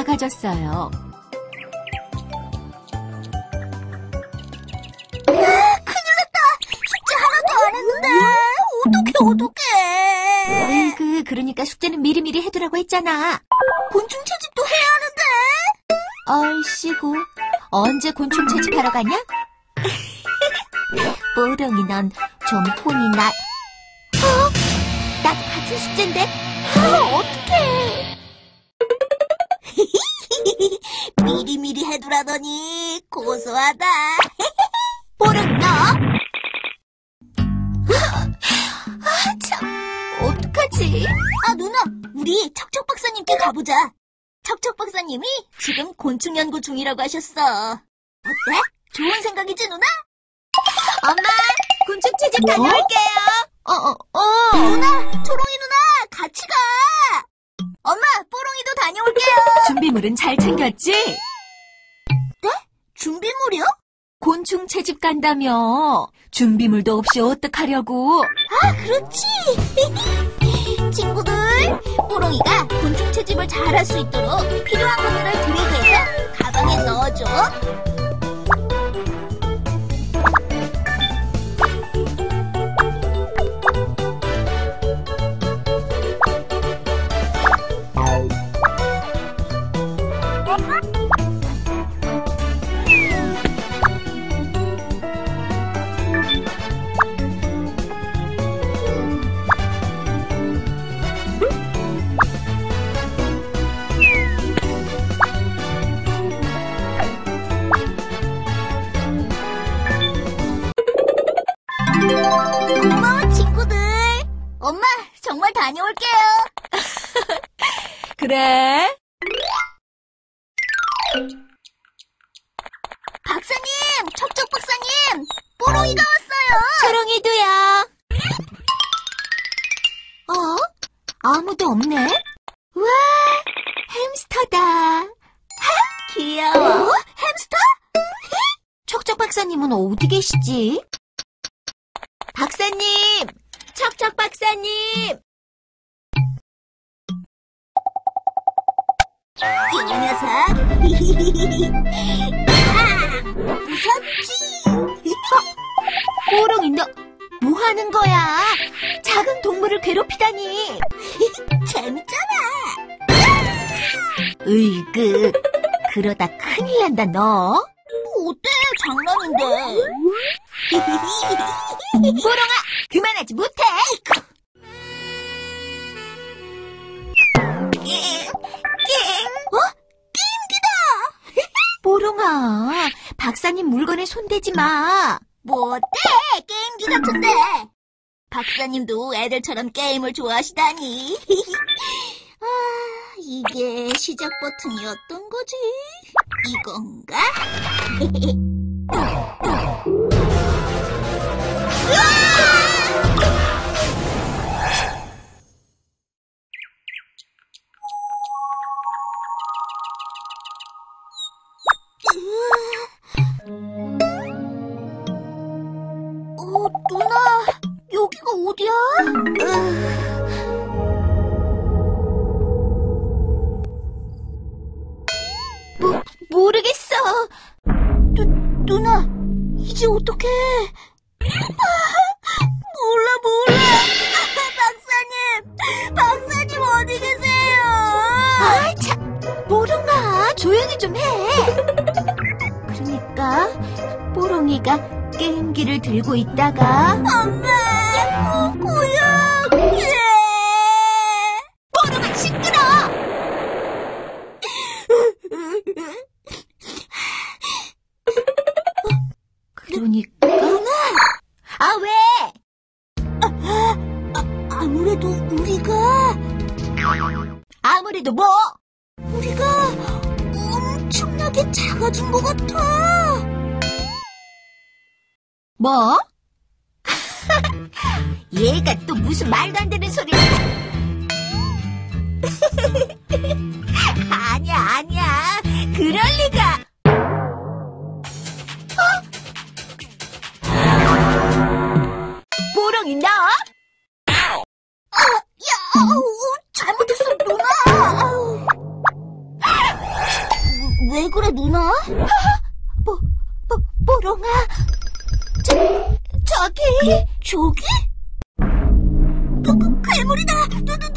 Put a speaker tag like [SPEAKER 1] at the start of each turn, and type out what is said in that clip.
[SPEAKER 1] 작아졌어요.
[SPEAKER 2] 숙제 하나도 안 했는데 어떡해.
[SPEAKER 1] 으이그, 그러니까 숙제는 미리미리 해두라고 했잖아.
[SPEAKER 2] 곤충 채집도 해야 하는데.
[SPEAKER 1] 얼씨구, 언제 곤충 채집하러 가냐? 뽀롱이 넌 좀 혼이 나. 나도 같은 숙제인데. 어떡해.
[SPEAKER 2] 미리미리 해두라더니 고소하다.
[SPEAKER 1] 뽀롱이 너. 참, 어떡하지?
[SPEAKER 2] 누나, 우리 척척 박사님께 가보자. 척척 박사님이 지금 곤충 연구 중이라고 하셨어. 어때? 좋은 생각이지, 누나?
[SPEAKER 1] 엄마, 곤충 채집 다녀올게요.
[SPEAKER 2] 누나, 초롱이 누나, 같이 가. 엄마, 뽀롱이도 다녀올게요.
[SPEAKER 1] 준비물은 잘 챙겼지?
[SPEAKER 2] 네? 준비물이요?
[SPEAKER 1] 곤충 채집 간다며. 준비물도 없이 어떡하려고.
[SPEAKER 2] 그렇지. 친구들, 뽀롱이가 곤충 채집을 잘할 수 있도록 필요한 것들을 드리고해서 가방에 넣어줘. 고마워, 친구들. 엄마, 정말 다녀올게요.
[SPEAKER 1] 그래?
[SPEAKER 2] 박사님, 척척 박사님, 뽀롱이가 왔어요.
[SPEAKER 1] 초롱이도요. 아무도 없네? 와, 햄스터다. 귀여워.
[SPEAKER 2] 햄스터?
[SPEAKER 1] 척척 박사님은 어디 계시지? 박사님! 척척 박사님!
[SPEAKER 2] 이 녀석. 무섭지?
[SPEAKER 1] 뽀롱이 너 뭐 하는 거야? 작은 동물을 괴롭히다니.
[SPEAKER 2] 재밌잖아.
[SPEAKER 1] 으이그, 그러다 큰일 난다 너.
[SPEAKER 2] 어때? 장난인데.
[SPEAKER 1] 뽀롱아, 그만하지 못해.
[SPEAKER 2] 게임기다.
[SPEAKER 1] 뽀롱아, 박사님 물건에 손대지 마.
[SPEAKER 2] 뭐 어때? 게임기 같은데. 박사님도 애들처럼 게임을 좋아하시다니. 이게 시작 버튼이었던 거지? 이건가? 누나, 여기가 어디야?
[SPEAKER 1] 모르겠어.
[SPEAKER 2] 누나, 이제 어떡해? 몰라. 박사님 어디 계세요?
[SPEAKER 1] 참, 뽀롱아, 조용히 좀 해. 그러니까 뽀롱이가 게임기를 들고 있다가
[SPEAKER 2] 엄마, 고요.
[SPEAKER 1] 뽀롱아 시끄러. 그러니까 왜?
[SPEAKER 2] 아무래도
[SPEAKER 1] 아무래도 뭐?
[SPEAKER 2] 우리가 엄청나게 작아진 것 같아.
[SPEAKER 1] 뭐? 얘가 또 무슨 말도 안 되는 소리야. 아니야. 그럴 리가. 뽀롱이 너?
[SPEAKER 2] 잘못했어, 누나. 뽀롱아. 저기. 저기? 괴물이다.